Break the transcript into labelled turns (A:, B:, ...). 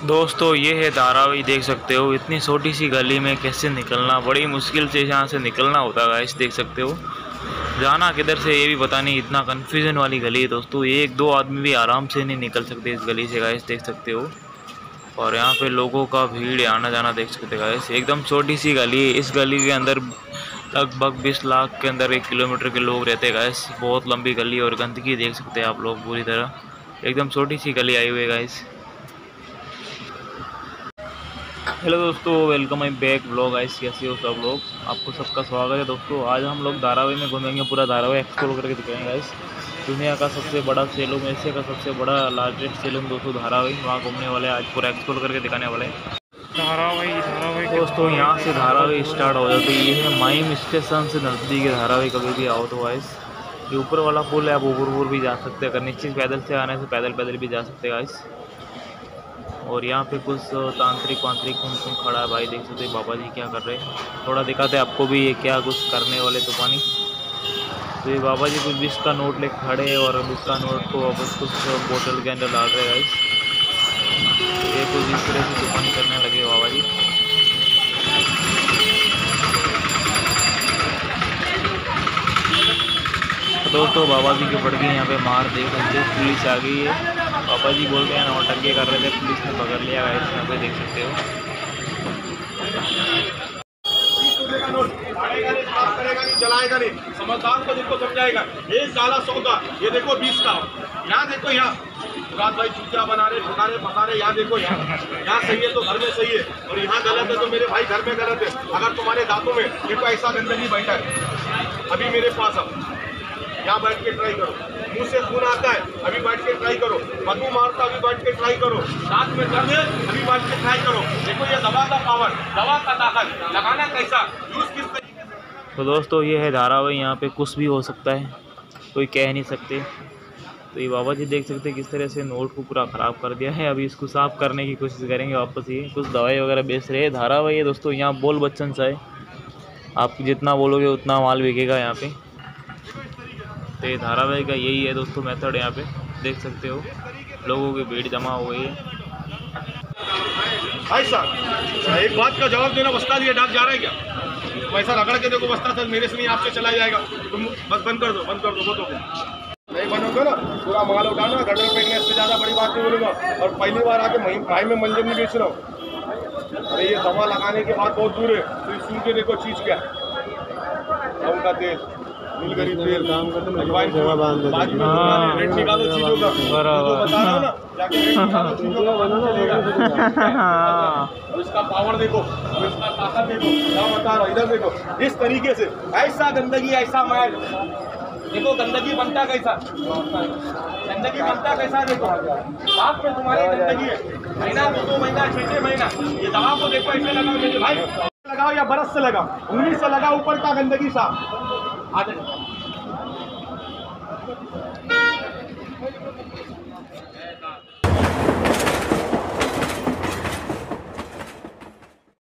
A: दोस्तों ये है धारावी, देख सकते हो। इतनी छोटी सी गली में कैसे निकलना, बड़ी मुश्किल से यहाँ से निकलना होता है गाइस। देख सकते हो जाना किधर से ये भी पता नहीं, इतना कन्फ्यूजन वाली गली है दोस्तों। एक दो आदमी भी आराम से नहीं निकल सकते इस गली से गाइस, देख सकते हो। और यहाँ पे लोगों का भीड़ आना जाना देख सकते हो गाइस। एकदम छोटी सी गली है, इस गली के अंदर लगभग 20 लाख के अंदर 1 किलोमीटर के लोग रहते हैं गाइस। बहुत लंबी गली और गंदगी देख सकते हैं आप लोग पूरी तरह। एकदम छोटी सी गली आई हुई है गाइस। हेलो दोस्तों, welcome my back blog guys. कैसे हो सब लोग? आपको सबका स्वागत है दोस्तों। आज हम लोग धारावी में घूमेंगे, पूरा धारावी एक्सप्लोर करके दिखाएंगे गाइस। दुनिया का सबसे बड़ा सैलून, एशिया का सबसे बड़ा लार्जेस्ट सैलून दोस्तों धारावी, वहाँ घूमने वाले हैं। आज पूरा एक्सप्लोर करके दिखाने वाले हैं धारावी दोस्तों। यहाँ से धारावी स्टार्ट हो जाती है। ये है माइम स्टेशन से नज़दीक है धारावी। कभी भी आओ तो गाइस, ये ऊपर वाला पुल है, आप ऊपर भी जा सकते हैं। अगर नीचे पैदल से आने से पैदल भी जा सकते हैं गाइस। और यहाँ पे कुछ तांत्रिक कुम खड़ा है भाई, देख सकते हैं बाबा जी क्या कर रहे हैं। थोड़ा दिखाते हैं आपको भी ये क्या कुछ करने वाले तूफानी। तो ये बाबा जी कुछ 20 का नोट लेके खड़े हैं और 20 का नोट को वापस कुछ बोतल के अंदर डाल रहे हैं गाइस। ये कुछ इस तरह से तूफानी करने लगे बाबा जी। तो दोस्तों बाबा जी की पड़ गई यहाँ पे मार, देख सकते हो। पुलिस आ गई है। बाबा जी बोल रहे हैं नौटंकी कर रहे थे, पुलिस ने पकड़ लिया गाइस। यहाँ पे देख सकते हो।
B: जलाएगा नहीं, समझदार को जिनको समझाएगा। एक काला सौदा, ये देखो 20 का। यहाँ देखो, यहाँ मुराद भाई चुटिया बना रहे, ठुका रहे, फंसा रहे। यहाँ देखो, यहाँ सही है तो घर में सही है, और यहाँ गलत है तो मेरे भाई घर में गलत है। अगर तुम्हारे दांतों में देखो ऐसा गंदगी बैठा है, अभी मेरे पास अब यहाँ बैठ के ट्राई करो। मुंह से खून आता है, अभी बैठ के ट्राई करो। बदबू मारता, अभी बैठ के ट्राई करो। दांत में दर्द है, अभी बैठ के ट्राई करो। देखो ये दवा का पावर, दवा का ताकत, लगाना कैसा, यूज किस तरीके से।
A: तो दोस्तों ये है धारावी। यहाँ पे कुछ भी हो सकता है, कोई कह नहीं सकते। तो ये बाबा जी देख सकते हैं किस तरह से नोट को पूरा ख़राब कर दिया है। अभी इसको साफ करने की कोशिश करेंगे वापस। ये कुछ दवाई वगैरह बेच रहे हैं। धारावी है दोस्तों, यहाँ बोल बच्चन सा है। आप जितना बोलोगे उतना माल बिकेगा यहाँ पे। तो ये धारावाहिक का यही है दोस्तों मेथड। यहाँ पे देख सकते हो लोगों की भीड़ जमा हो गई है।
B: भाई साहब एक बात का जवाब देना, बस्ता लिए डाक जा रहा है क्या? वैसा रगड़ के देखो बस्ता, सर मेरे से नहीं आपसे चला जाएगा। तुम बस बंद कर दो, बहुत नहीं बनोगे ना, पूरा माल उठाना। गटर फेंकने से ज़्यादा बड़ी बात नहीं बोलूँगा। और पहली बार आके भाई में मंजर नहीं बेच रहा हूँ। अरे ये दवा लगाने के बाद बहुत दूर है, तो सुन के देखो चीज़ क्या, गम का तेल, नीलगिरी तेल, अजवाइन, रेट निकालो चीज़ों का। बता रहा हूँ ना, जाके रेट निकालो चीज़ों का। इसका पावर देखो, इसका ताकत देखो, क्या बता रहा हूँ। इधर देखो, इस तरीके से ऐसा गंदगी, ऐसा मैल। देखो गंदगी बनता कैसा, गंदगी बनता कैसा। देखो बाप में तुम्हारी गंदगी है, महीना 2 महीना 6 महीना। ये दवा को देखो ऐसे लगाओ, मेरे भाई लगाओ या बरस से लगाओ, 19 से लगाओ, ऊपर का गंदगी साफ।